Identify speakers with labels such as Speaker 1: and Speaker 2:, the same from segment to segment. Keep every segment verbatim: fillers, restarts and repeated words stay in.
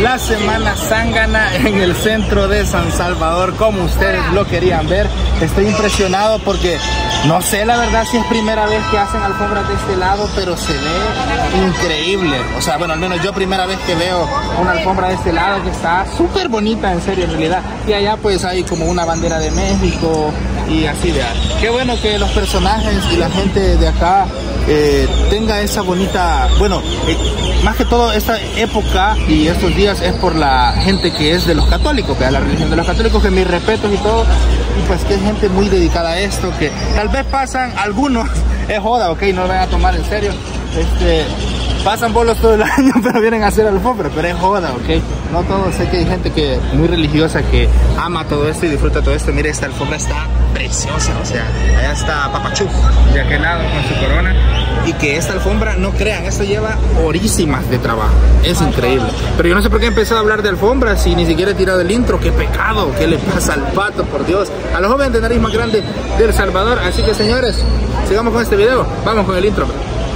Speaker 1: la Semana Zángana en el centro de San Salvador, como ustedes lo querían ver. Estoy impresionado porque no sé la verdad si es primera vez que hacen alfombras de este lado, pero se ve increíble. O sea, bueno, al menos yo primera vez que veo una alfombra de este lado, que está súper bonita, en serio, en realidad. Y allá pues hay como una bandera de México y así de arte. Qué bueno que los personajes y la gente de acá eh, tenga esa bonita, bueno, eh, más que todo esta época y estos días es por la gente que es de los católicos, que es la religión de los católicos, que mis respetos y todo, y pues que es gente muy dedicada a esto, que tal vez pasan algunos, es joda, ok, no lo van a tomar en serio, este, pasan bolos todo el año, pero vienen a hacer alfombra, pero es joda, ok, no todo, sé que hay gente que muy religiosa que ama todo esto y disfruta todo esto. Mire, esta alfombra está preciosa, o sea, allá está Papachú de aquel lado con su corona, y que esta alfombra, no crean, esto lleva horísimas de trabajo, es increíble. Pero yo no sé por qué he empezado a hablar de alfombras y ni siquiera he tirado el intro. Qué pecado, qué le pasa al pato, por Dios, a los jóvenes de nariz más grande de El Salvador. Así que señores, sigamos con este video, vamos con el intro.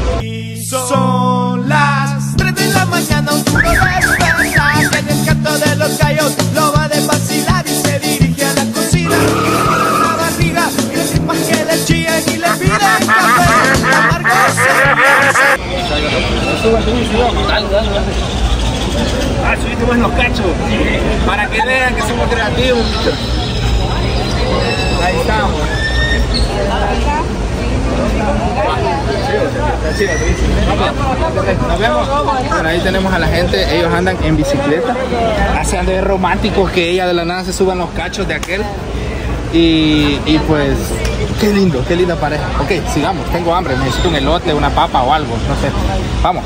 Speaker 2: Son las tres de la mañana, un puro despertar, que en el canto de los gallos lo va de vacilar y se dirige a la cocina. La barriga y el ritmo que le chillan y le piden café, la marca se
Speaker 1: Ah, subimos los cachos, para que vean que somos creativos. Ahí estamos. Nos vemos. Bueno, ahí tenemos a la gente, ellos andan en bicicleta, hacen de románticos que ella de la nada se suban los cachos de aquel. Y, y pues, qué lindo, qué linda pareja. Ok, sigamos, tengo hambre, necesito un elote, una papa o algo, no sé. Vamos.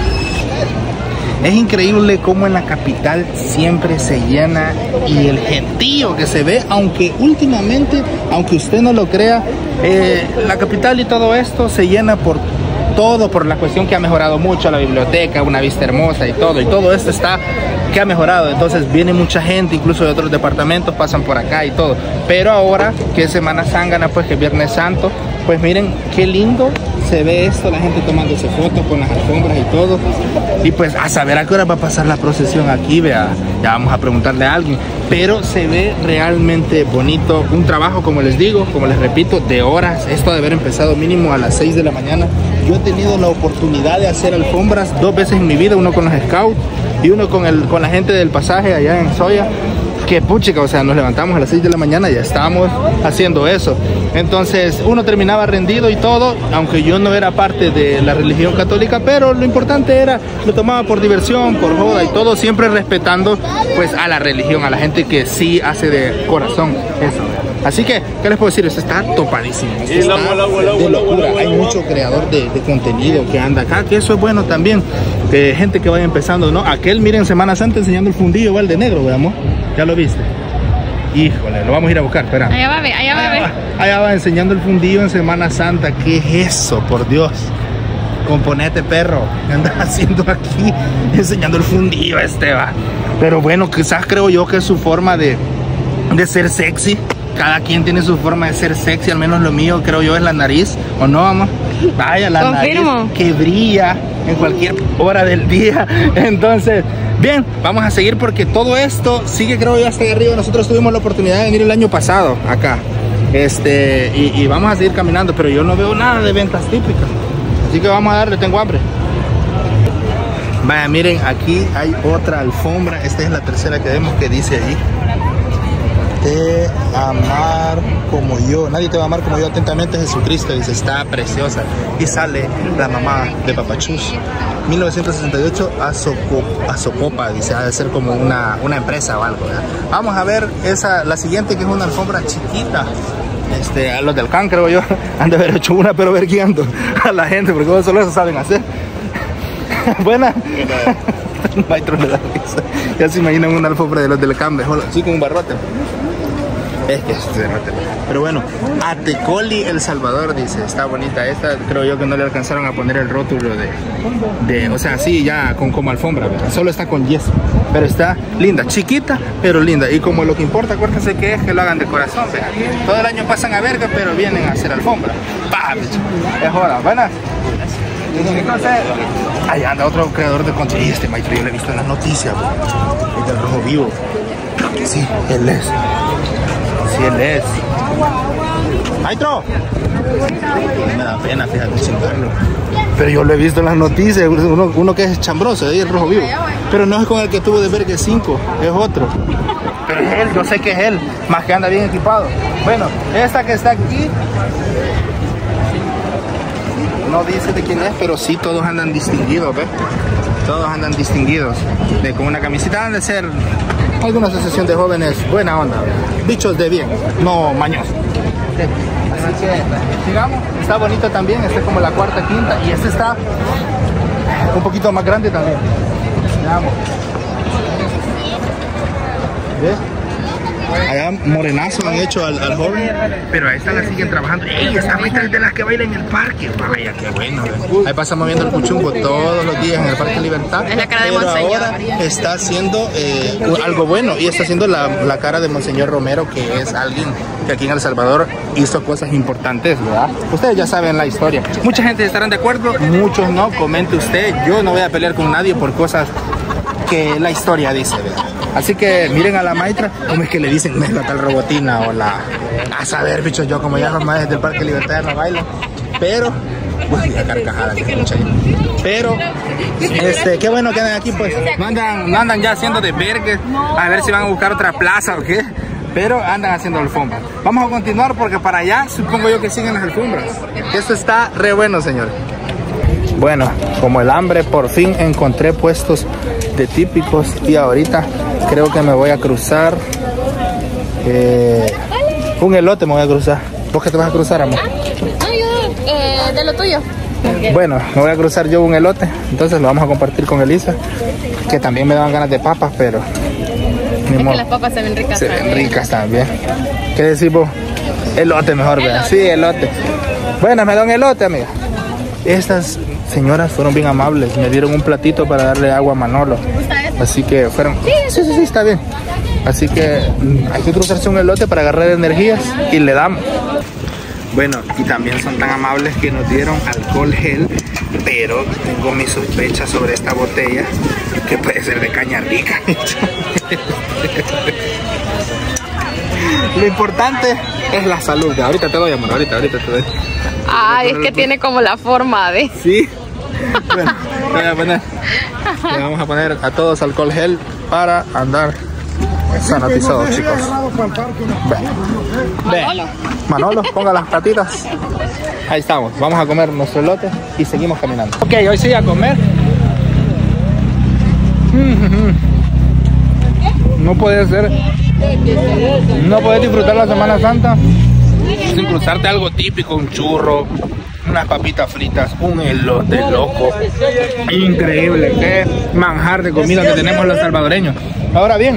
Speaker 1: Es increíble cómo en la capital siempre se llena y el gentío que se ve, aunque últimamente, aunque usted no lo crea, eh, la capital y todo esto se llena por todo, por la cuestión que ha mejorado mucho la biblioteca, una vista hermosa y todo, y todo esto está que ha mejorado. Entonces viene mucha gente, incluso de otros departamentos pasan por acá y todo. Pero ahora que es Semana Zángana, pues que es Viernes Santo, pues miren qué lindo se ve esto, la gente tomándose fotos con las alfombras y todo. Y pues a saber a qué hora va a pasar la procesión aquí, vea, ya vamos a preguntarle a alguien. Pero se ve realmente bonito, un trabajo, como les digo, como les repito, de horas. Esto de haber empezado mínimo a las seis de la mañana. Yo he tenido la oportunidad de hacer alfombras dos veces en mi vida, uno con los scouts y uno con, el, con la gente del pasaje allá en Soya. Que puchica, o sea, nos levantamos a las seis de la mañana y ya estábamos haciendo eso. Entonces uno terminaba rendido y todo, aunque yo no era parte de la religión católica, pero lo importante era, lo tomaba por diversión, por joda y todo, siempre respetando pues a la religión, a la gente que sí hace de corazón eso. Así que, ¿qué les puedo decir? Esto está topadísimo, esto está de locura. Hay mucho creador de, de contenido que anda acá, que eso es bueno también, de gente que vaya empezando, ¿no? Aquel, miren, Semana Santa enseñando el fundillo igual de negro, veamos. ¿Ya lo viste? Híjole, lo vamos a ir a buscar, espera.
Speaker 3: Allá va, ve, allá va, ve.
Speaker 1: Allá va enseñando el fundillo en Semana Santa. ¿Qué es eso, por Dios? Componete, perro. ¿Qué andas haciendo aquí? Enseñando el fundillo este, va. Pero bueno, quizás creo yo que es su forma de, de ser sexy. Cada quien tiene su forma de ser sexy, al menos lo mío creo yo es la nariz, ¿o no, amor? Vaya, la
Speaker 3: Confirmo.
Speaker 1: nariz que brilla en cualquier hora del día. Entonces, bien, vamos a seguir porque todo esto sigue, creo yo, hasta ahí arriba. Nosotros tuvimos la oportunidad de venir el año pasado acá, este, y, y vamos a seguir caminando, pero yo no veo nada de ventas típicas, así que vamos a darle, tengo hambre. Vaya, miren, aquí hay otra alfombra, esta es la tercera que vemos que dice ahí: te amar como yo, nadie te va a amar como yo, atentamente Jesucristo. Dice, está preciosa. Y sale la mamá de Papachús. mil novecientos sesenta y ocho, Azocopa, dice, ha de ser como una, una empresa o algo, ¿verdad? Vamos a ver esa, la siguiente, que es una alfombra chiquita. Este, a los del C A N, creo yo, han de haber hecho una, pero ver guiando a la gente, porque solo eso saben hacer. Buena. Maestro de la risa. Ya se imaginan una alfombra de los del C A N, así con un barrote. Es que es derrote. Pero bueno, Atecoli, El Salvador, dice, está bonita esta. Creo yo que no le alcanzaron a poner el rótulo de, de o sea, sí, ya con como alfombra, ¿verdad? Solo está con yeso, pero está linda, chiquita, pero linda. Y como lo que importa, acuérdense que es que lo hagan de corazón, ¿verdad? Todo el año pasan a verga, pero vienen a hacer alfombra. ¡Pam! Es joda, buenas. Entonces, ahí anda otro creador de contenido. Este maestro yo lo he visto en las noticias, es del Rojo Vivo. Sí, él es. Sí, él es. Maestro. Me da pena, fíjate, chingarlo. Pero yo lo he visto en las noticias, uno, uno que es chambroso, ahí el Rojo Vivo. Pero no es con el que tuvo de Vergue cinco, es otro. Pero es él, yo sé que es él, más que anda bien equipado. Bueno, esta que está aquí, no dice de quién es, pero sí todos andan distinguidos, ¿ves? Todos andan distinguidos. De, con una camiseta, han de ser alguna asociación de jóvenes, buena onda, bichos de bien, no mañosos. Así que sigamos, está bonito también, este es como la cuarta, quinta, y este está un poquito más grande también. Veamos. ¿Ves? Allá morenazo han hecho al, al joven, pero a esta la siguen trabajando. ¡Ey! Esta maestra es de las que baila en el parque. Vaya, qué bueno. ¿Ves? Ahí pasamos viendo el cuchumbo todos los días en el Parque Libertad.
Speaker 3: Es la cara de
Speaker 1: pero
Speaker 3: Monseñor.
Speaker 1: ahora está haciendo eh, algo bueno y está haciendo la, la cara de Monseñor Romero, que es alguien que aquí en El Salvador hizo cosas importantes, ¿verdad? Ustedes ya saben la historia. Mucha gente estarán de acuerdo, muchos no. Comente usted. Yo no voy a pelear con nadie por cosas que la historia dice, ¿verdad? Así que miren a la maestra, como es que le dicen la tal robotina o la... A saber, bichos, yo como ya los maestros del Parque Libertad no bailan, pero... Uy, la carcajada que se escucha ahí. Pero, este, qué bueno que andan aquí, pues. No andan, no andan ya haciendo de vergue, a ver si van a buscar otra plaza o qué. Pero andan haciendo alfombras. Vamos a continuar porque para allá supongo yo que siguen las alfombras. Esto está re bueno, señores. Bueno, como el hambre, por fin encontré puestos de típicos y ahorita creo que me voy a cruzar eh, un elote me voy a cruzar. ¿Vos qué te vas a cruzar, amor?
Speaker 3: No, yo eh, de lo tuyo.
Speaker 1: Bueno, me voy a cruzar yo un elote, entonces lo vamos a compartir con Elisa, que también me daban ganas de papas, pero
Speaker 3: es que las papas se ven ricas
Speaker 1: se
Speaker 3: también.
Speaker 1: ven ricas también. ¿Qué decís vos? Elote mejor, ¿verdad? Sí, elote. Bueno, me da un elote, amiga. Estas señoras fueron bien amables, me dieron un platito para darle agua a Manolo. Así que fueron... Sí, sí, sí, sí, está bien. Así que hay que cruzarse un elote para agarrar energías y le damos. Bueno, y también son tan amables que nos dieron alcohol gel, pero tengo mis sospechas sobre esta botella, que puede ser de caña rica. Lo importante es la salud. Ahorita te doy, amor, ahorita, ahorita te doy.
Speaker 3: Ay, es que tiene como la forma de...
Speaker 1: Sí. Bueno, le voy a poner, le vamos a poner a todos alcohol gel para andar sanitizados, chicos. Ven, ven. Manolo, ponga las patitas. Ahí estamos, vamos a comer nuestro elote y seguimos caminando. Ok, hoy sí a comer. No puede ser. No puedes disfrutar la Semana Santa sin cruzarte algo típico, un churro, unas papitas fritas, un elote loco. Increíble, qué manjar de comida que tenemos los salvadoreños. Ahora bien,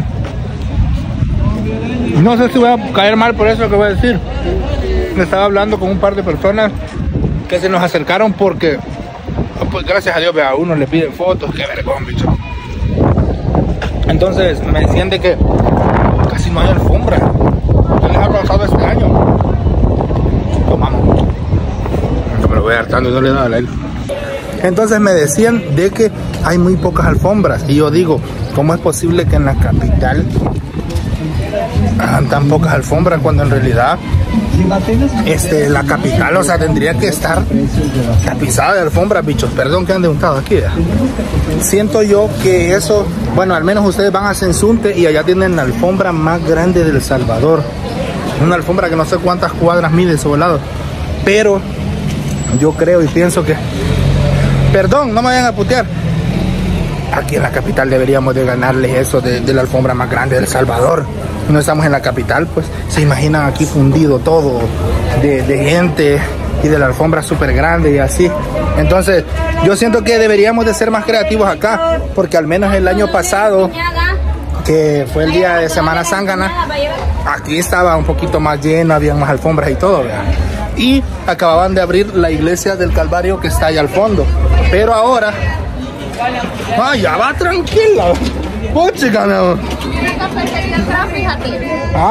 Speaker 1: no sé si voy a caer mal por eso que voy a decir. Me estaba hablando con un par de personas que se nos acercaron porque, pues gracias a Dios, a uno le piden fotos, qué vergüenza, bicho. Entonces me decían de que casi no hay alfombra. ¿Qué les ha pasado este año? Tomamos. No me lo voy hartando y no le doy a él. Entonces me decían de que hay muy pocas alfombras. Y yo digo, ¿cómo es posible que en la capital hagan tan pocas alfombras cuando en realidad este, la capital, o sea, tendría que estar tapizada de alfombras, bichos? Perdón que ande untado aquí, ¿eh? Siento yo que eso, bueno, al menos ustedes van a Sensunte y allá tienen la alfombra más grande del Salvador. Una alfombra que no sé cuántas cuadras mide su lado, pero yo creo y pienso que, perdón, no me vayan a putear, aquí en la capital deberíamos de ganarles eso de, de la alfombra más grande del Salvador. No estamos en la capital, pues se imaginan aquí fundido todo de, de gente y de la alfombra súper grande y así. Entonces yo siento que deberíamos de ser más creativos acá, porque al menos el año pasado, que fue el día de Semana Zángana, aquí estaba un poquito más lleno, había más alfombras y todo, ¿verdad? Y acababan de abrir la iglesia del Calvario que está ahí al fondo, pero ahora, ay, ya va tranquila, puchica, mi amor.
Speaker 3: Fíjate.
Speaker 1: ¿Ah?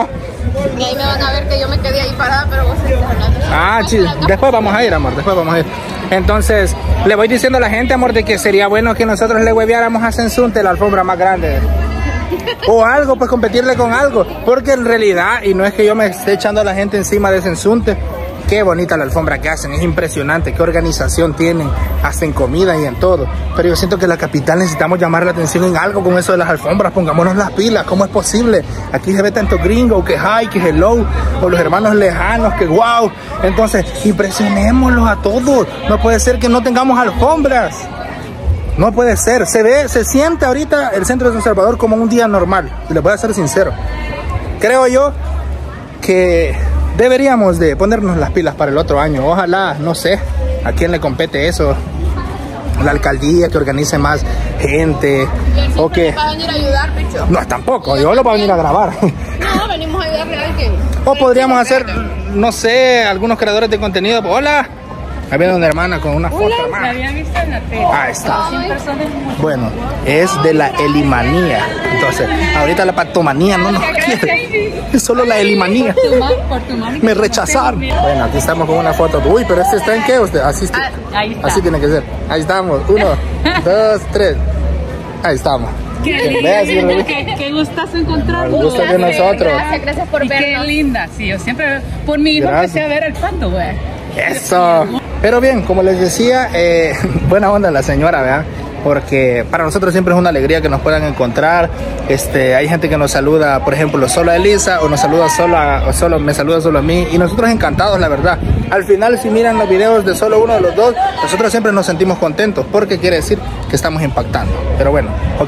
Speaker 3: Y ahí me van a ver que yo me quedé ahí parada, pero vos estás hablando.
Speaker 1: Ah, sí, después vamos a ir, amor, después vamos a ir. Entonces, le voy diciendo a la gente, amor, de que sería bueno que nosotros le hueveáramos a Sensunte la alfombra más grande. O algo, pues competirle con algo. Porque en realidad, y no es que yo me esté echando a la gente encima de Sensunte, qué bonita la alfombra que hacen, es impresionante, qué organización tienen, hasta en comida y en todo. Pero yo siento que la capital necesitamos llamar la atención en algo con eso de las alfombras, pongámonos las pilas, ¿cómo es posible? Aquí se ve tanto gringo, que hi, que hello, o los hermanos lejanos, que wow. Entonces, impresionémoslos a todos, no puede ser que no tengamos alfombras. No puede ser, se ve, se siente ahorita el centro de San Salvador como un día normal, y les voy a ser sincero. Creo yo que deberíamos de ponernos las pilas para el otro año. Ojalá, no sé, a quién le compete eso. La alcaldía que organice más gente. O que
Speaker 3: va a venir a ayudar, picho.
Speaker 1: No, tampoco, yo lo voy a venir a grabar.
Speaker 3: No, venimos a ayudarle a alguien.
Speaker 1: O podríamos hacer, no sé, algunos creadores de contenido. Hola. Ahí viene una hermana con una foto.
Speaker 4: Hola, la había visto en la tele.
Speaker 1: Ahí está.
Speaker 4: cien personas.
Speaker 1: Bueno, es de la elimanía. Entonces, ahorita la patomanía no nos quiere. Es solo la elimanía.
Speaker 4: Por tu mano.
Speaker 1: Me rechazaron. Bueno, aquí estamos con una foto. Uy, pero este está en qué usted. Así,
Speaker 4: Ah, ahí está.
Speaker 1: así tiene que ser. Ahí estamos. Uno, dos, tres. Ahí estamos.
Speaker 4: Qué
Speaker 1: Vea, sí,
Speaker 4: linda,
Speaker 1: lo vi.
Speaker 4: qué, qué gustazo encontrarnos.
Speaker 1: Al gusto de nosotros.
Speaker 3: Gracias, gracias por
Speaker 4: Y qué
Speaker 3: vernos.
Speaker 4: linda, sí, yo siempre, por mi hijo
Speaker 1: Gracias.
Speaker 4: empecé a ver el pando, güey.
Speaker 1: Eso. Pero bien, como les decía, eh, buena onda la señora, ¿verdad? Porque para nosotros siempre es una alegría que nos puedan encontrar. Este, hay gente que nos saluda, por ejemplo, solo a Elisa, o nos saluda solo a, o solo me saluda solo a mí, y nosotros encantados, la verdad. Al final, si miran los videos de solo uno de los dos, nosotros siempre nos sentimos contentos, porque quiere decir que estamos impactando. Pero bueno, ok.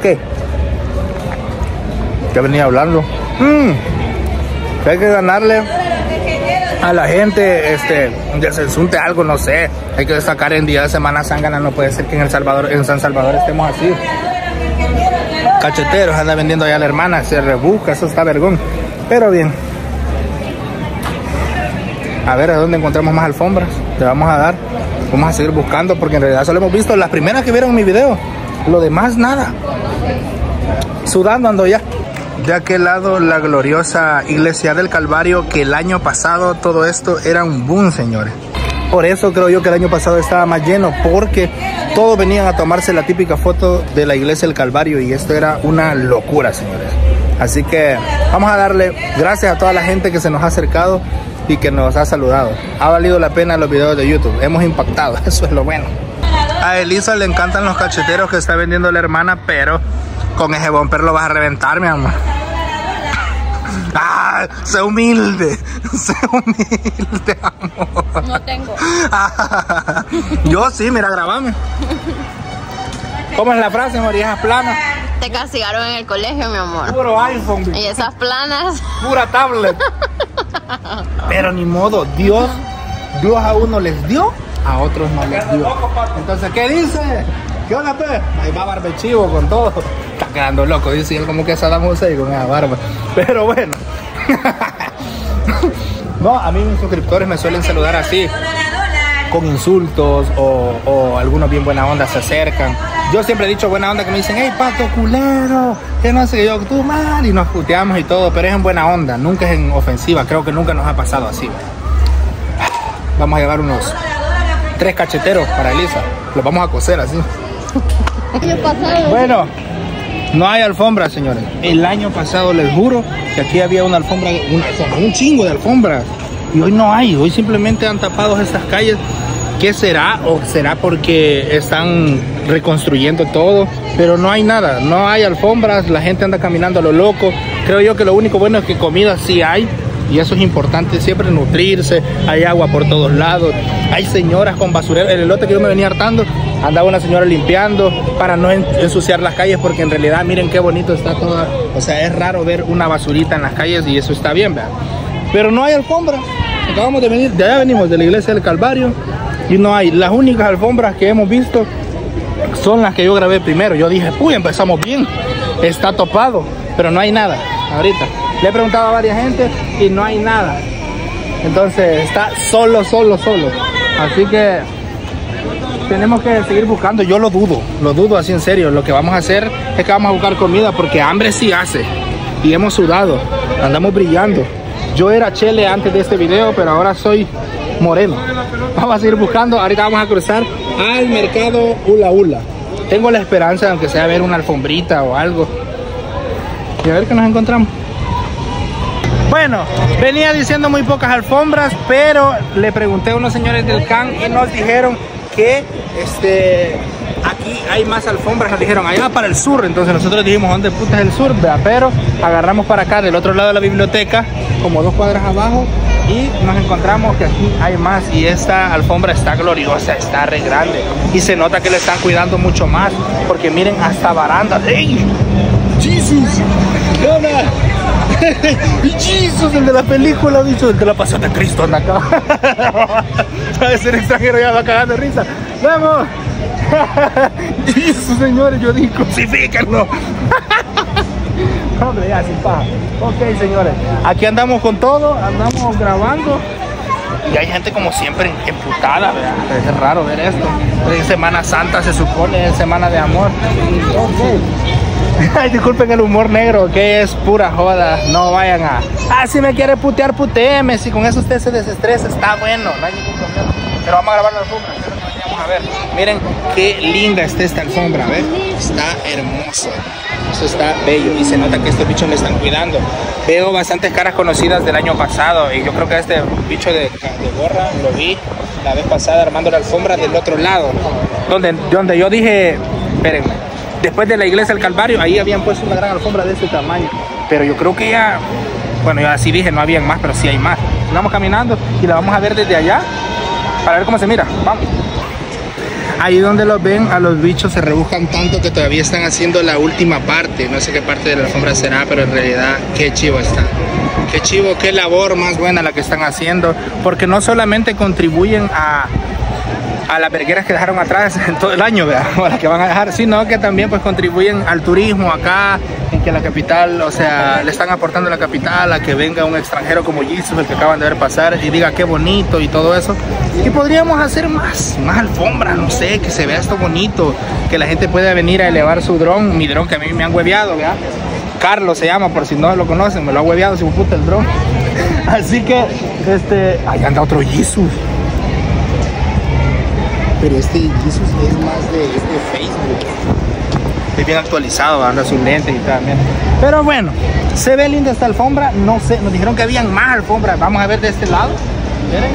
Speaker 1: ¿Qué venía hablando? Mm, que hay que ganarle a la gente, este, de Sensunte algo, no sé. Hay que destacar en día de Semana Sangana. No puede ser que en El Salvador, en San Salvador estemos así. Cacheteros, anda vendiendo allá la hermana, se rebusca, eso está vergón. Pero bien. A ver, ¿a dónde encontramos más alfombras? Le vamos a dar. Vamos a seguir buscando porque en realidad solo hemos visto las primeras que vieron mi video. Lo demás, nada. Sudando ando ya. De aquel lado, la gloriosa Iglesia del Calvario, que el año pasado todo esto era un boom, señores. Por eso creo yo que el año pasado estaba más lleno, porque todos venían a tomarse la típica foto de la Iglesia del Calvario y esto era una locura, señores. Así que vamos a darle gracias a toda la gente que se nos ha acercado y que nos ha saludado. Ha valido la pena los videos de YouTube, hemos impactado, eso es lo bueno. A Elisa le encantan los cacheteros que está vendiendo la hermana, pero con ese bumper lo vas a reventar, mi amor. Ah, sé humilde, sé humilde, amor.
Speaker 3: No tengo.
Speaker 1: Ah, yo sí, mira, grabame. ¿Cómo es la frase, Morijas plana?
Speaker 3: Te castigaron en el colegio, mi amor.
Speaker 1: Puro iPhone,
Speaker 3: Y esas planas.
Speaker 1: pura tablet. Pero ni modo, Dios, Dios a uno les dio, a otros no les dio. Entonces, ¿qué dice? ¿Qué onda, pe? Ahí va Barbechivo con todo. Está quedando loco, dice él, como que Saddam Hussein con esa barba. Pero bueno. No, a mí mis suscriptores me suelen saludar así, con insultos o, o algunos bien buena onda se acercan. Yo siempre he dicho buena onda, que me dicen, hey, pato culero, que no sé, yo, tú mal, y nos puteamos y todo, pero es en buena onda, nunca es en ofensiva. Creo que nunca nos ha pasado así. Vamos a llevar unos tres cacheteros para Elisa, los vamos a coser así. Bueno, no hay alfombras, señores. El año pasado les juro que aquí había una alfombra, una alfombra, un chingo de alfombras, y hoy no hay. Hoy simplemente han tapado estas calles. ¿Qué será? ¿O será porque están reconstruyendo todo? Pero no hay nada, no hay alfombras, la gente anda caminando a lo loco. Creo yo que lo único bueno es que comida sí hay, y eso es importante, siempre nutrirse. Hay agua por todos lados, hay señoras con basurero. El elote que yo me venía hartando, andaba una señora limpiando para no ensuciar las calles, porque en realidad miren qué bonito está toda. O sea, es raro ver una basurita en las calles y eso está bien, ¿verdad? Pero no hay alfombra. Acabamos de venir, de allá venimos, de la Iglesia del Calvario, y no hay. Las únicas alfombras que hemos visto son las que yo grabé primero. Yo dije, uy, empezamos bien, está topado, pero no hay nada ahorita. Le he preguntado a varias gente y no hay nada. Entonces está solo, solo, solo. Así que tenemos que seguir buscando. Yo lo dudo, lo dudo así en serio. Lo que vamos a hacer es que vamos a buscar comida, porque hambre sí hace. Y hemos sudado, andamos brillando. Yo era chele antes de este video, pero ahora soy moreno. Vamos a seguir buscando. Ahorita vamos a cruzar al mercado Ula Ula. Tengo la esperanza, aunque sea ver una alfombrita o algo. Y a ver qué nos encontramos. Bueno, venía diciendo muy pocas alfombras, pero le pregunté a unos señores del C A N y nos dijeron que este, aquí hay más alfombras. Nos dijeron allá para el sur. Entonces nosotros dijimos, ¿dónde puta es el sur? Vea, pero agarramos para acá, del otro lado de la biblioteca, como dos cuadras abajo, y nos encontramos que aquí hay más. Y esta alfombra está gloriosa, está re grande, y se nota que le están cuidando mucho más, porque miren, hasta barandas. ¡Ey! ¡Jesus! ¿Qué onda? ¡Jesus! El de la película, bicho, el de la Pasión de Cristo anda acá. Sabe ser extranjero, ya va cagando de risa. ¡Vamos! ¡Jesus, señores! Yo digo, crucifíquenlo. Hombre, ya, sin paja. Ok, señores, aquí andamos con todo, andamos grabando. Y hay gente como siempre emputada, ¿verdad? Es raro ver esto. Es Semana Santa, se supone, es Semana de Amor. Ok. Ay, disculpen el humor negro, que es pura joda. No vayan a... Ah, si me quiere putear, puteeme. Si con eso usted se desestresa, está bueno, no hay ningún problema. Pero vamos a grabar la alfombra. Vamos a ver. Miren qué linda está esta alfombra, ¿ves? Está hermoso. Eso está bello y se nota que estos bichos le están cuidando. Veo bastantes caras conocidas del año pasado y yo creo que este bicho de, de gorra lo vi la vez pasada armando la alfombra del otro lado. Donde, donde yo dije, espérenme, después de la iglesia del Calvario, ahí habían puesto una gran alfombra de este tamaño. Pero yo creo que ya, bueno, yo así dije, no habían más, pero sí hay más. Vamos caminando y la vamos a ver desde allá para ver cómo se mira. Vamos. Ahí donde los ven, a los bichos se rebuscan tanto que todavía están haciendo la última parte. No sé qué parte de la alfombra será, pero en realidad qué chivo está. Qué chivo, qué labor más buena la que están haciendo. Porque no solamente contribuyen a, a las vergueras que dejaron atrás en todo el año, ¿verdad? O las que van a dejar, sino que también pues contribuyen al turismo acá, en que la capital, o sea, le están aportando a la capital a que venga un extranjero como Jesus, el que acaban de ver pasar, y diga qué bonito y todo eso. Y podríamos hacer más, más alfombras, no sé, que se vea esto bonito, que la gente pueda venir a elevar su dron, mi dron que a mí me han hueveado, ¿verdad? Carlos se llama, por si no lo conocen, me lo ha hueveado, si me puta el dron. Así que, este, ahí anda otro Jesus. Pero este Jesus es más de, es de Facebook. Es bien actualizado, anda sus lentes y también. Pero bueno, se ve linda esta alfombra. No sé, nos dijeron que habían más alfombras. Vamos a ver de este lado. Miren.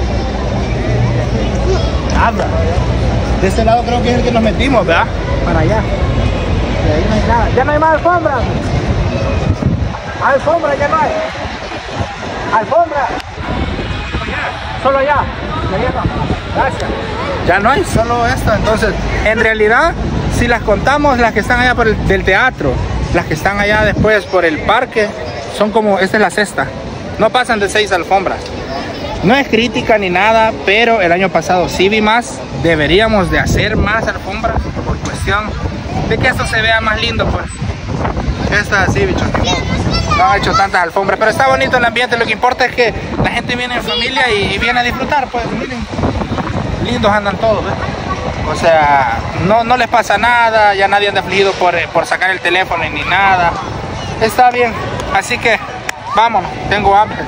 Speaker 1: Abra. De este lado creo que es el que nos metimos, ¿verdad? Para allá. Y ahí no hay nada. Ya no hay más alfombras. Alfombra, ya no hay. Alfombra. Solo allá. Gracias. Ya no hay, solo esto. Entonces, en realidad, si las contamos, las que están allá por el del teatro, las que están allá después por el parque, son como, esta es la sexta. No pasan de seis alfombras. No es crítica ni nada, pero el año pasado sí vi más. Deberíamos de hacer más alfombras por cuestión de que esto se vea más lindo, pues. Esta así, bicho, no han hecho tantas alfombras, pero está bonito el ambiente. Lo que importa es que la gente viene en familia y, y viene a disfrutar, pues, miren. Lindos andan todos, ¿ves? O sea, no, no les pasa nada, ya nadie anda afligido por, por sacar el teléfono ni nada. Está bien, así que vámonos, tengo hambre.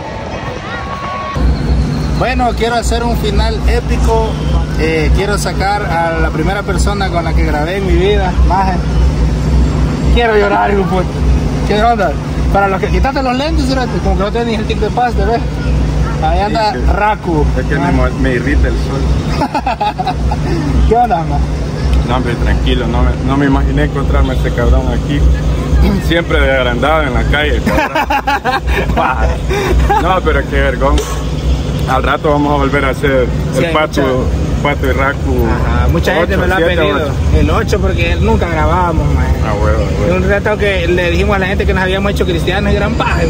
Speaker 1: Bueno, quiero hacer un final épico. Eh, quiero sacar a la primera persona con la que grabé en mi vida. Maje. Quiero llorar, hijo puto. ¿Qué onda? Para los que quitaste los lentes, como que no tienes el tic de paz, ¿ves? Ahí anda sí, Raku.
Speaker 5: Es que me, me irrita el sol.
Speaker 1: ¿Qué onda, man?
Speaker 5: No, hombre, tranquilo, no me, no me imaginé encontrarme a este cabrón aquí. Siempre de agrandado en la calle, no, pero qué vergón. Al rato vamos a volver a hacer sí, el Pato, mucha... Pato y Raku. Ajá,
Speaker 1: mucha gente me lo ha pedido. ocho. El ocho porque nunca grabábamos, man.
Speaker 5: Ah, bueno, bueno.
Speaker 1: Un rato que le dijimos a la gente que nos habíamos hecho cristianos y gran paja.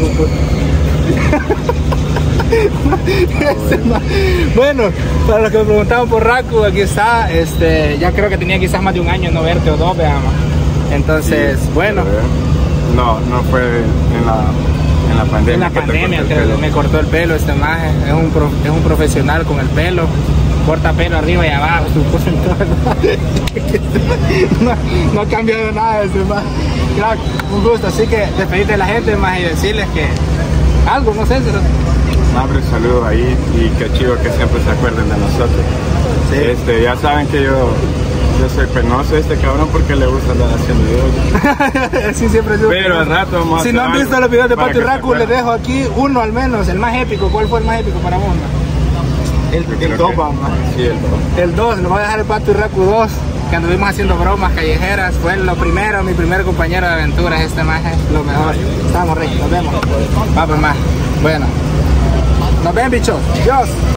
Speaker 1: Bueno, para los que me preguntaban por Raku, aquí está. Este, ya creo que tenía quizás más de un año no verte o dos, veamos. Entonces, sí, bueno.
Speaker 5: No, no fue en la, en la pandemia.
Speaker 1: En la pandemia, creo que me cortó el pelo este maje. Es un, pro, es un profesional con el pelo. Corta pelo arriba y abajo, su cosa en todo. No, no ha cambiado nada ese maje. Crack, un gusto. Así que despedirte de la gente más y decirles que algo, no sé. Pero...
Speaker 5: Abre saludos ahí y qué chido que siempre se acuerden de nosotros.
Speaker 1: Sí.
Speaker 5: Este, ya saben que yo, yo soy penoso este cabrón porque le gusta andar haciendo videos.
Speaker 1: Sí, siempre digo.
Speaker 5: Pero al rato vamos a
Speaker 1: Si
Speaker 5: hacer
Speaker 1: no han
Speaker 5: algo
Speaker 1: visto los videos de
Speaker 5: para
Speaker 1: Pato y
Speaker 5: que se
Speaker 1: Raku, les
Speaker 5: acuerden.
Speaker 1: dejo aquí uno al menos, el más épico. ¿Cuál fue el más épico para vos? ¿No? El,
Speaker 5: Yo
Speaker 1: el
Speaker 5: creo
Speaker 1: dos,
Speaker 5: que-
Speaker 1: vamos.
Speaker 5: Sí, el dos.
Speaker 1: El dos, lo voy a dejar el Pato y Raku dos, que anduvimos haciendo bromas callejeras. Fue lo primero, mi primer compañero de aventuras, este más es lo mejor. Estamos reyes, nos vemos. Vamos más. Bueno, nos ven, bichos. Dios.